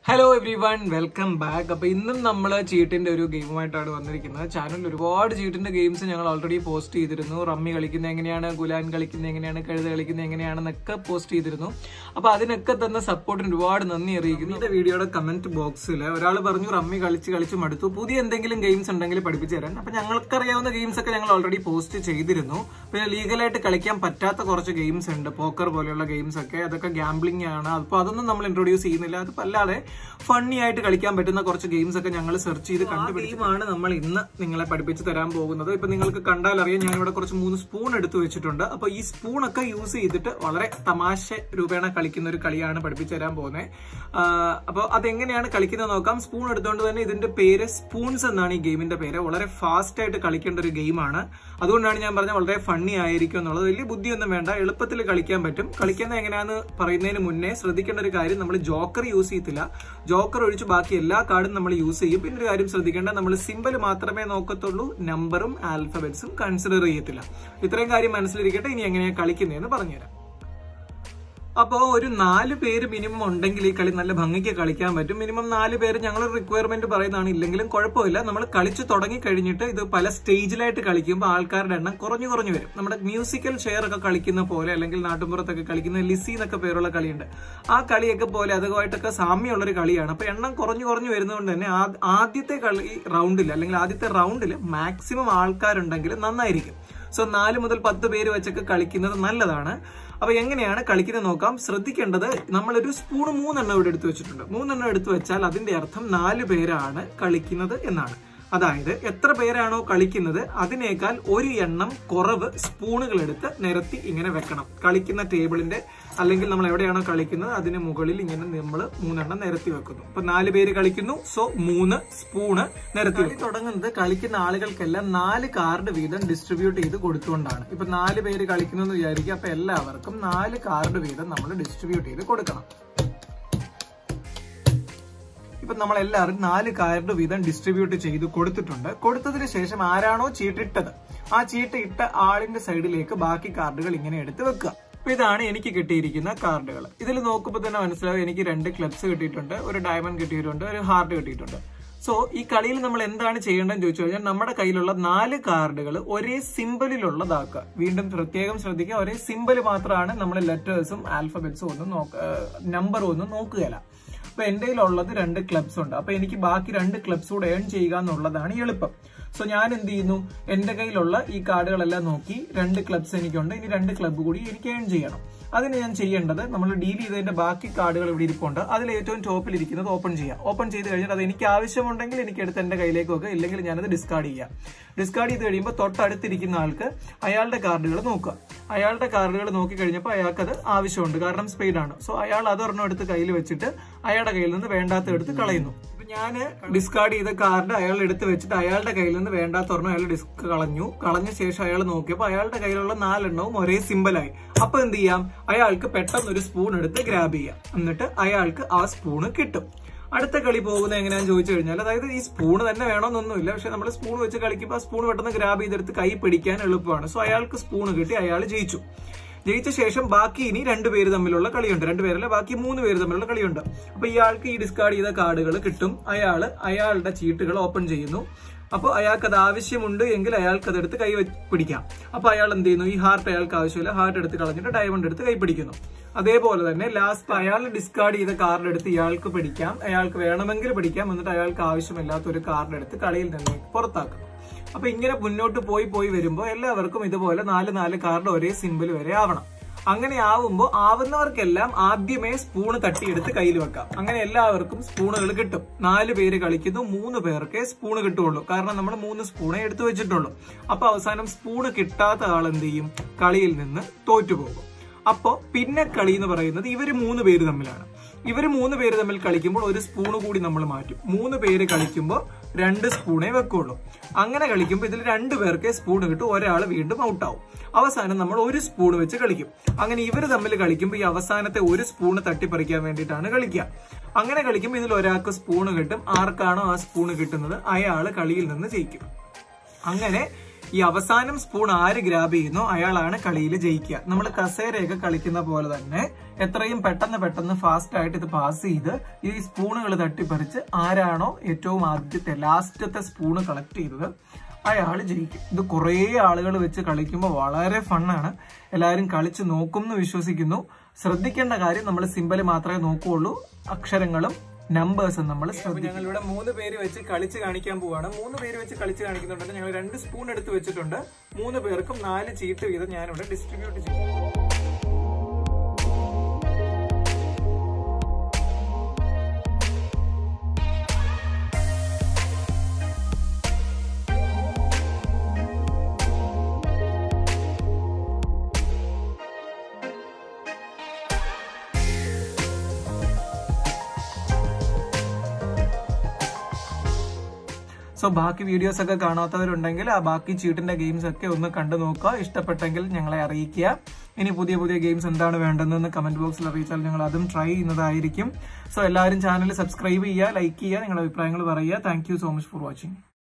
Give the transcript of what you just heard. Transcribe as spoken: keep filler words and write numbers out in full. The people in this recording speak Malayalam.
Hello everyone, welcome back. അപ്പൊ ഇന്നും നമ്മൾ ചീട്ടിന്റെ ഒരു ഗെയിമുമായിട്ടാണ് വന്നിരിക്കുന്നത്. ചാനലിൽ ഒരുപാട് ചീട്ടിന്റെ ഗെയിംസ് ഞങ്ങൾ ഓൾറെഡി പോസ്റ്റ് ചെയ്തിരുന്നു. റമ്മി കളിക്കുന്നത് എങ്ങനെയാണ്, ഗുലാൻ കളിക്കുന്നത് എങ്ങനെയാണ്, കഴുത കളിക്കുന്നത് എങ്ങനെയാണെന്നൊക്കെ പോസ്റ്റ് ചെയ്തിരുന്നു. അപ്പൊ അതിനൊക്കെ തന്ന സപ്പോർട്ടിന് ഒരുപാട് നന്ദി അറിയിക്കുന്നു. ഈ വീഡിയോയുടെ കമന്റ് ബോക്സിൽ ഒരാൾ പറഞ്ഞു റമ്മി കളിച്ച് കളിച്ച് മടുത്തു, പുതിയ എന്തെങ്കിലും ഗെയിംസ് ഉണ്ടെങ്കിൽ പഠിപ്പിച്ചു തരാൻ. അപ്പൊ ഞങ്ങൾക്കറിയാവുന്ന ഗെയിംസ് ഒക്കെ ഞങ്ങൾ ഓൾറെഡി പോസ്റ്റ് ചെയ്തിരുന്നു. പിന്നെ ലീഗലായിട്ട് കളിക്കാൻ പറ്റാത്ത കുറച്ച് ഗെയിംസ് ഉണ്ട്, പോക്കർ പോലെയുള്ള ഗെയിംസ് ഒക്കെ. അതൊക്കെ ഗാംബ്ലിംഗ് ആണ്. അപ്പൊ അതൊന്നും നമ്മൾ ഇൻട്രൊഡ്യൂസ് ചെയ്യുന്നില്ല. അത് അല്ലാതെ ഫണ്ണി ആയിട്ട് കളിക്കാൻ പറ്റുന്ന കുറച്ച് ഗെയിംസ് ഒക്കെ ഞങ്ങൾ സെർച്ച് ചെയ്ത് കണ്ടുപിടിച്ചുമാണ് നമ്മൾ ഇന്ന് നിങ്ങളെ പഠിപ്പിച്ച് തരാൻ പോകുന്നത്. ഇപ്പൊ നിങ്ങൾക്ക് കണ്ടാൽ അറിയാം, ഞാൻ ഇവിടെ കുറച്ച് മൂന്ന് സ്പൂൺ എടുത്തു വെച്ചിട്ടുണ്ട്. അപ്പൊ ഈ സ്പൂണൊക്കെ യൂസ് ചെയ്തിട്ട് വളരെ തമാശ രൂപേണ കളിക്കുന്ന ഒരു കളിയാണ് പഠിപ്പിച്ചു തരാൻ പോകുന്നത്. അപ്പൊ അതെങ്ങനെയാണ് കളിക്കുന്നത് നോക്കാം. സ്പൂൺ എടുത്തുകൊണ്ട് തന്നെ ഇതിന്റെ പേര് സ്പൂൺസ് എന്നാണ് ഈ ഗെയിമിന്റെ പേര്. വളരെ ഫാസ്റ്റ് ആയിട്ട് കളിക്കേണ്ട ഒരു ഗെയിമാണ്. അതുകൊണ്ടാണ് ഞാൻ പറഞ്ഞത് വളരെ ഫണ്ണി ആയിരിക്കും എന്നുള്ളത്. വലിയ ബുദ്ധിയൊന്നും വേണ്ട, എളുപ്പത്തിൽ കളിക്കാൻ പറ്റും. കളിക്കുന്നത് എങ്ങനെയാന്ന് പറയുന്നതിന് മുന്നേ ശ്രദ്ധിക്കേണ്ട ഒരു കാര്യം, നമ്മൾ ജോക്കർ യൂസ് ചെയ്യത്തില്ല. ജോക്കർ ഒഴിച്ച് ബാക്കി എല്ലാ കാർഡും നമ്മൾ യൂസ് ചെയ്യും. പിന്നെ ഒരു കാര്യം ശ്രദ്ധിക്കേണ്ട, നമ്മൾ സിമ്പിൾ മാത്രമേ നോക്കത്തുള്ളൂ, നമ്പറും ആൽഫബറ്റ്സും കൺസിഡർ ചെയ്യത്തില്ല. ഇത്രയും കാര്യം മനസ്സിലിരിക്കട്ടെ. ഇനി എങ്ങനെയാണ് കളിക്കുന്നതെന്ന് പറഞ്ഞുതരാം. അപ്പോൾ ഒരു നാല് പേര് മിനിമം ഉണ്ടെങ്കിൽ ഈ കളി നല്ല ഭംഗിക്ക് കളിക്കാൻ പറ്റും. മിനിമം നാല് പേര് ഞങ്ങൾ റിക്വയർമെന്റ് പറയുന്നതാണ്. ഇല്ലെങ്കിലും കുഴപ്പമില്ല. നമ്മൾ കളിച്ച് തുടങ്ങി കഴിഞ്ഞിട്ട് ഇത് പല സ്റ്റേജിലായിട്ട് കളിക്കുമ്പോൾ ആൾക്കാരുടെ എണ്ണം കുറഞ്ഞു കുറഞ്ഞു വരും. നമ്മുടെ മ്യൂസിക്കൽ ചെയർ ഒക്കെ കളിക്കുന്ന പോലെ, അല്ലെങ്കിൽ നാട്ടുമ്പുറത്തൊക്കെ കളിക്കുന്ന ലിസി എന്നൊക്കെ പേരുള്ള കളിയുണ്ട്. ആ കളിയൊക്കെ പോലെ അതുമായിട്ടൊക്കെ സാമ്യമുള്ളൊരു കളിയാണ്. അപ്പൊ എണ്ണം കുറഞ്ഞു കുറഞ്ഞു വരുന്നതുകൊണ്ട് തന്നെ ആദ്യത്തെ കളി റൗണ്ടിൽ അല്ലെങ്കിൽ ആദ്യത്തെ റൗണ്ടിൽ മാക്സിമം ആൾക്കാരുണ്ടെങ്കിൽ നന്നായിരിക്കും. സോ നാല് മുതൽ പത്ത് പേര് വെച്ചൊക്കെ കളിക്കുന്നത് നല്ലതാണ്. അപ്പൊ എങ്ങനെയാണ് കളിക്കുന്നത് നോക്കാം. ശ്രദ്ധിക്കേണ്ടത്, നമ്മളൊരു സ്പൂൺ മൂന്നെണ്ണം ഇവിടെ എടുത്തു വെച്ചിട്ടുണ്ട്. മൂന്നെണ്ണം എടുത്തു വെച്ചാൽ അതിന്റെ അർത്ഥം നാല് പേരാണ് കളിക്കുന്നത് എന്നാണ്. അതായത് എത്ര പേരാണോ കളിക്കുന്നത് അതിനേക്കാൾ ഒരു എണ്ണം കുറവ് സ്പൂണുകൾ എടുത്ത് നിരത്തി ഇങ്ങനെ വെക്കണം. കളിക്കുന്ന ടേബിളിന്റെ അല്ലെങ്കിൽ നമ്മൾ എവിടെയാണോ കളിക്കുന്നത് അതിന് മുകളിൽ ഇങ്ങനെ നമ്മൾ മൂന്നെണ്ണം നിരത്തി വെക്കുന്നു. അപ്പൊ നാല് പേര് കളിക്കുന്നു, സോ മൂന്ന് സ്പൂണ് നിരത്തി. കളി തുടങ്ങുന്നത് കളിക്കുന്ന ആളുകൾക്കെല്ലാം നാല് കാർഡ് വീതം ഡിസ്ട്രിബ്യൂട്ട് ചെയ്ത് കൊടുത്തുകൊണ്ടാണ്. ഇപ്പൊ നാല് പേര് കളിക്കുന്നു എന്ന് വിചാരിക്കുക. അപ്പൊ എല്ലാവർക്കും നാല് കാർഡ് വീതം നമ്മൾ ഡിസ്ട്രിബ്യൂട്ട് ചെയ്ത് കൊടുക്കണം. ഇപ്പൊ നമ്മൾ എല്ലാവരും നാല് കാർഡ് വീതം ഡിസ്ട്രിബ്യൂട്ട് ചെയ്ത് കൊടുത്തിട്ടുണ്ട്. കൊടുത്തതിന് ശേഷം ആരാണോ ചീട്ടിട്ടത് ആ ചീട്ട് ഇട്ട ആളിന്റെ സൈഡിലേക്ക് ബാക്കി കാർഡുകൾ ഇങ്ങനെ എടുത്ത് വെക്കുക. അപ്പൊ ഇതാണ് എനിക്ക് കിട്ടിയിരിക്കുന്ന കാർഡുകൾ. ഇതിൽ നോക്കുമ്പോൾ തന്നെ മനസ്സിലാവും, എനിക്ക് രണ്ട് ക്ലബ്സ് കിട്ടിയിട്ടുണ്ട്, ഒരു ഡയമണ്ട് കിട്ടിയിട്ടുണ്ട്, ഒരു ഹാർട്ട് കിട്ടിയിട്ടുണ്ട്. സോ ഈ കളിയിൽ നമ്മൾ എന്താണ് ചെയ്യേണ്ടതെന്ന് ചോദിച്ചു കഴിഞ്ഞാൽ, നമ്മുടെ കയ്യിലുള്ള നാല് കാർഡുകൾ ഒരേ സിമ്പിളിലുള്ളതാക്കുക. വീണ്ടും പ്രത്യേകം ശ്രദ്ധിക്കുക, ഒരേ സിമ്പിൾ മാത്രമാണ്. നമ്മൾ ലെറ്റേഴ്സും ആൽഫബറ്റ്സും ഒന്നും നോക്ക നമ്പറും ഒന്നും നോക്കുകയില്ല. അപ്പൊ എന്റെ കയ്യിലുള്ളത് രണ്ട് ക്ലബ്സ് ഉണ്ട്. അപ്പൊ എനിക്ക് ബാക്കി രണ്ട് ക്ലബ്സ് കൂടെ ഏൺ ചെയ്യുക എന്നുള്ളതാണ് എളുപ്പം. സോ ഞാൻ എന്ത് ചെയ്യുന്നു, എന്റെ കയ്യിലുള്ള ഈ കാർഡുകളെല്ലാം നോക്കി രണ്ട് ക്ലബ്സ് എനിക്കുണ്ട്, ഇനി രണ്ട് ക്ലബ്ബ് കൂടി എനിക്ക് ഏൺ ചെയ്യണം. അതിന് ഞാൻ ചെയ്യേണ്ടത്, നമ്മൾ ഡീൽ ചെയ്തതിന്റെ ബാക്കി കാർഡുകൾ ഇവിടെ ഇരിപ്പുണ്ട്. അതിൽ ഏറ്റവും ടോപ്പിൽ ഇരിക്കുന്നത് ഓപ്പൺ ചെയ്യാം. ഓപ്പൺ ചെയ്ത് കഴിഞ്ഞാൽ അത് എനിക്ക് ആവശ്യമുണ്ടെങ്കിൽ എനിക്ക് എടുത്ത് എന്റെ കയ്യിലേക്ക് വെക്കുക, ഇല്ലെങ്കിൽ ഞാനത് ഡിസ്കാർഡ് ചെയ്യാം. ഡിസ്കാർഡ് ചെയ്ത് കഴിയുമ്പോൾ തൊട്ടടുത്തിരിക്കുന്ന ആൾക്ക് അയാളുടെ കാർഡുകൾ നോക്കുക. അയാളുടെ കാർഡുകൾ നോക്കി കഴിഞ്ഞപ്പോൾ അയാൾക്ക് അത് ആവശ്യമുണ്ട്, കാരണം സ്പെയ്ഡാണ്. സോ അയാൾ അതൊരെണ്ണം എടുത്ത് കയ്യിൽ വെച്ചിട്ട് അയാളുടെ കയ്യിൽ നിന്ന് വേണ്ടാത്ത എടുത്ത് കളയുന്നു. ഞാൻ ഡിസ്കാർഡ് ചെയ്ത കാർഡ് അയാൾ എടുത്ത് വെച്ചിട്ട് അയാളുടെ കയ്യിൽ നിന്ന് വേണ്ടാത്തൊരെണ്ണം അയാൾ ഡിസ്ക് കളഞ്ഞു. കളഞ്ഞ ശേഷം അയാൾ നോക്കിയപ്പോൾ അയാളുടെ കയ്യിലുള്ള നാലെണ്ണവും ഒരേ സിമ്പിളായി. അപ്പൊ എന്ത് ചെയ്യാം, അയാൾക്ക് പെട്ടെന്ന് ഒരു സ്പൂൺ എടുത്ത് ഗ്രാബ് ചെയ്യാം. എന്നിട്ട് അയാൾക്ക് ആ സ്പൂണ് കിട്ടും. അടുത്ത കളി പോകുന്നത് എങ്ങനെയാണെന്ന് ചോദിച്ചു കഴിഞ്ഞാൽ, അതായത് ഈ സ്പൂൺ തന്നെ വേണമെന്നൊന്നുമില്ല, പക്ഷെ നമ്മൾ സ്പൂൺ വെച്ച് കളിക്കുമ്പോൾ ആ സ്പൂൺ പെട്ടെന്ന് ഗ്രാബ് ചെയ്തെടുത്ത് കൈ പിടിക്കാൻ എളുപ്പമാണ്. സോ അയാൾക്ക് സ്പൂൺ കിട്ടി, അയാൾ ജയിച്ചു. ജയിച്ച ശേഷം ബാക്കി ഇനി രണ്ടുപേര് തമ്മിലുള്ള കളിയുണ്ട്. രണ്ടുപേരല്ല, ബാക്കി മൂന്ന് പേര് തമ്മിലുള്ള കളിയുണ്ട്. അപ്പൊ ഇയാൾക്ക് ഈ ഡിസ്കാർഡ് ചെയ്ത കാർഡുകൾ കിട്ടും. അയാള് അയാളുടെ ചീട്ടുകൾ ഓപ്പൺ ചെയ്യുന്നു. അപ്പോൾ അയാൾക്ക് അത് ആവശ്യമുണ്ട് എങ്കിൽ അയാൾക്ക് അതെടുത്ത് കൈ പിടിക്കാം. അപ്പൊ അയാൾ എന്ത് ചെയ്യുന്നു, ഈ ഹാർട്ട് അയാൾക്ക് ആവശ്യമില്ല, ഹാർട്ട് എടുത്ത് കളഞ്ഞിട്ട് ഡയമണ്ട് എടുത്ത് കൈ പിടിക്കുന്നു. അതേപോലെ തന്നെ ലാസ്റ്റ് അയാൾ ഡിസ്കാർഡ് ചെയ്ത കാർഡ് എടുത്ത് ഇയാൾക്ക് പിടിക്കാം, അയാൾക്ക് വേണമെങ്കിൽ പിടിക്കാം. എന്നിട്ട് അയാൾക്ക് ആവശ്യമില്ലാത്ത ഒരു കാർഡ് എടുത്ത് കളിയിൽ നിന്ന് പുറത്താക്കും. അപ്പൊ ഇങ്ങനെ മുന്നോട്ട് പോയി പോയി വരുമ്പോൾ എല്ലാവർക്കും ഇതുപോലെ നാല് നാല് കാർഡ് ഒരേ സിമ്പിൾ വരെ ആവണം. അങ്ങനെ ആവുമ്പോൾ ആവുന്നവർക്കെല്ലാം ആദ്യമേ സ്പൂണ് തട്ടിയെടുത്ത് കയ്യിൽ വെക്കാം. അങ്ങനെ എല്ലാവർക്കും സ്പൂണുകൾ കിട്ടും. നാല് പേര് കളിക്കുന്നു, മൂന്ന് പേർക്കേ സ്പൂണ് കിട്ടുള്ളൂ, കാരണം നമ്മൾ മൂന്ന് സ്പൂണേ എടുത്തു വെച്ചിട്ടുള്ളൂ. അപ്പൊ അവസാനം സ്പൂണ് കിട്ടാത്ത ആൾ എന്ത് ചെയ്യും, കളിയിൽ നിന്ന് തോറ്റുപോകും. അപ്പോ പിന്നെ കളി എന്ന് പറയുന്നത് ഇവര് മൂന്ന് പേര് തമ്മിലാണ്. ഇവര് മൂന്ന് പേര് തമ്മിൽ കളിക്കുമ്പോൾ ഒരു സ്പൂണ് കൂടി നമ്മൾ മാറ്റും. മൂന്ന് പേര് കളിക്കുമ്പോൾ രണ്ട് സ്പൂണേ വെക്കുള്ളൂ. അങ്ങനെ കളിക്കുമ്പോൾ ഇതിൽ രണ്ടു പേർക്ക് സ്പൂണ് കിട്ടും, ഒരാൾ വീണ്ടും ഔട്ടാവും. അവസാനം നമ്മൾ ഒരു സ്പൂൺ വെച്ച് കളിക്കും. അങ്ങനെ ഇവര് തമ്മിൽ കളിക്കുമ്പോൾ ഈ അവസാനത്തെ ഒരു സ്പൂണ് തട്ടിപ്പറിക്കാൻ വേണ്ടിയിട്ടാണ് കളിക്കുക. അങ്ങനെ കളിക്കുമ്പോൾ ഇതിൽ ഒരാൾക്ക് സ്പൂണ് കിട്ടും. ആർക്കാണോ ആ സ്പൂണ് കിട്ടുന്നത് അയാൾ കളിയിൽ നിന്ന് ജയിക്കും. അങ്ങനെ ഈ അവസാനം സ്പൂൺ ആര് ഗ്രാബ് ചെയ്യുന്നോ അയാളാണ് കളിയിൽ ജയിക്കുക. നമ്മൾ കസേരയൊക്കെ കളിക്കുന്ന പോലെ തന്നെ എത്രയും പെട്ടെന്ന് പെട്ടെന്ന് ഫാസ്റ്റ് ആയിട്ട് ഇത് പാസ് ചെയ്ത് ഈ സ്പൂണുകൾ തട്ടിപ്പറിച്ച് ആരാണോ ഏറ്റവും ആദ്യത്തെ ലാസ്റ്റത്തെ സ്പൂണ് കളക്ട് ചെയ്തത് അയാൾ ജയിക്കും. ഇത് കുറെ ആളുകൾ വെച്ച് കളിക്കുമ്പോൾ വളരെ ഫണ്ണാണ്. എല്ലാവരും കളിച്ച് നോക്കും എന്ന് വിശ്വസിക്കുന്നു. ശ്രദ്ധിക്കേണ്ട കാര്യം നമ്മൾ സിമ്പൽ മാത്രമേ നോക്കുകയുള്ളൂ, അക്ഷരങ്ങളും നമ്പേഴ്സും നമ്മൾ ശ്രദ്ധിക്കും. ഞങ്ങൾ ഇവിടെ മൂന്ന് പേര് വെച്ച് കളിച്ച് കാണിക്കാൻ പോവാണ്. മൂന്ന് പേര് വെച്ച് കളിച്ച് കാണിക്കുന്നുണ്ട്. ഞങ്ങൾ രണ്ട് സ്പൂൺ എടുത്ത് വെച്ചിട്ടുണ്ട്. മൂന്ന് പേർക്കും നാല് ചീട്ട് വീതം ഞാനിവിടെ ഡിസ്ട്രിബ്യൂട്ട് ചെയ്യും. സോ ബാക്കി വീഡിയോസ് ഒക്കെ കാണാത്തവരുണ്ടെങ്കിൽ ആ ബാക്കി ചീട്ടിന്റെ ഗെയിംസ് ഒക്കെ ഒന്ന് കണ്ടു നോക്കുക. ഇഷ്ടപ്പെട്ടെങ്കിൽ ഞങ്ങളെ അറിയിക്കുക. ഇനി പുതിയ പുതിയ ഗെയിംസ് എന്താണ് വേണ്ടതെന്ന് കമന്റ് ബോക്സിൽ അറിയിച്ചാൽ ഞങ്ങൾ അതും ട്രൈ ചെയ്യുന്നതായിരിക്കും. സോ എല്ലാവരും ചാനൽ സബ്സ്ക്രൈബ് ചെയ്യുക, ലൈക്ക് ചെയ്യുക, നിങ്ങളുടെ അഭിപ്രായങ്ങൾ പറയുക. Thank you so much for watching.